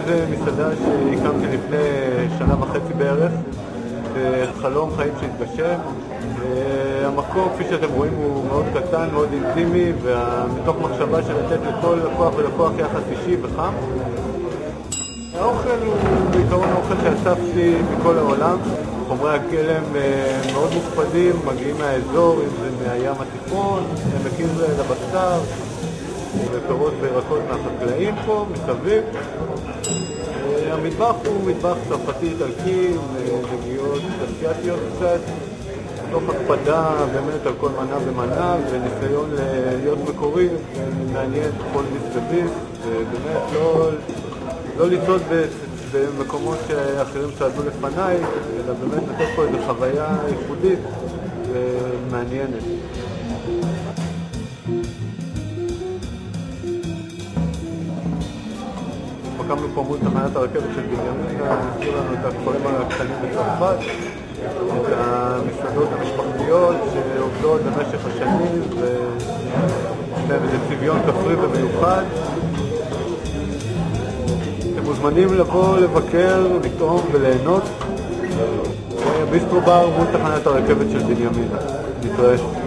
זו מסעדה שהקמתי לפני שנה וחצי בערך, חלום חיים שהתגשם. המקום, כפי שאתם רואים, הוא מאוד קטן, מאוד אינטימי, ומתוך מחשבה של לתת לכל לקוח ולקוח יחס אישי וחם. האוכל הוא בעיקרון האוכל שאספתי מכל העולם. חומרי הכלם מאוד מוקפדים, מגיעים מהאזור, אם זה מהים התיכון, הם מכירים לבשר, ופירות וירקות מהחקלאים פה, מסביב. המטבח הוא מטבח צרפתי איטלקי, נגיעות אסיאתיות קצת, תוך הקפדה באמת על כל מנה ומנה, וניסיון להיות מקורי ומעניין כל ביס וביס, ובאמת לא לצעוד במקומות שאחרים צעדו לפניי, אלא באמת לתת פה איזו חוויה ייחודית ומעניינת. הקמנו פה מול תחנת הרכבת של בנימינה, נזכיר לנו את הכפרים הקטנים בצרפת, את המסעדות המשפחתיות שעובדות במשך השנים ויש להם איזה צביון כפרי ומיוחד. אתם מוזמנים לבוא, לבקר, לטעום וליהנות. ביסטרו בר מול תחנת הרכבת של בנימינה. נתראה.